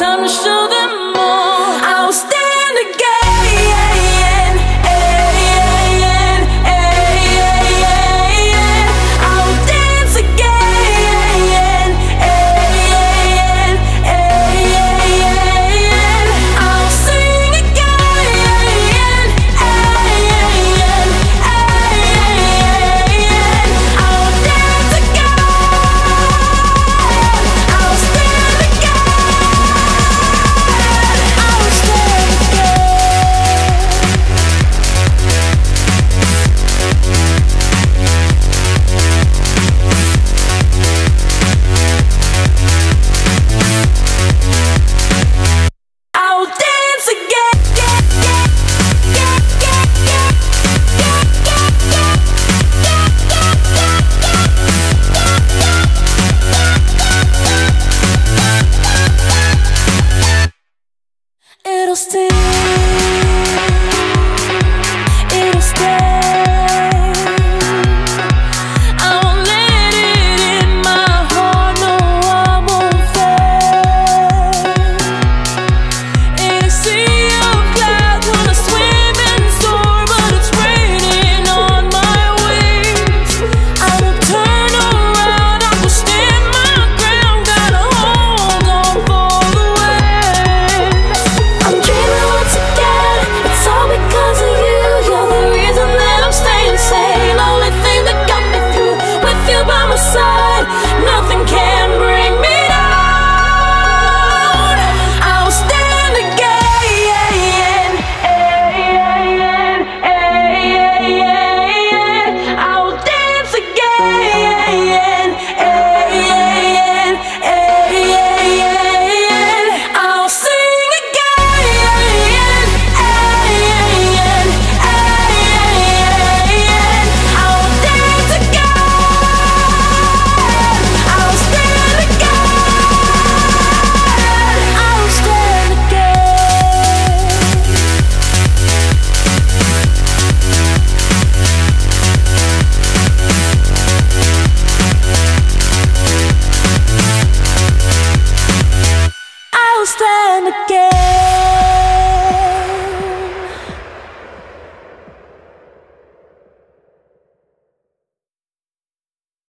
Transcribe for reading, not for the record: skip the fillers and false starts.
time to show them all. I'll stand again. I'll dance again. I'll sing again. I'll dance again. I'll stand again. I'll stand I'll dance again. It'll stay. It'll stay. I won't let it in my heart. No, I won't fade. In a sea of clouds, wanna swim and soar, but it's raining on my wings. I won't turn around, I will stand my ground. Gotta hold on for the waves. I'm dreaming once again, it's all because of you. You're the reason that I'm staying sane. Only thing that got me through, with you by my side, nothing can bring me down. I'll stand again. I'll dance again. I'll sing again. I'll dance again. I'll stand again. I'll stand again. I'll stand again.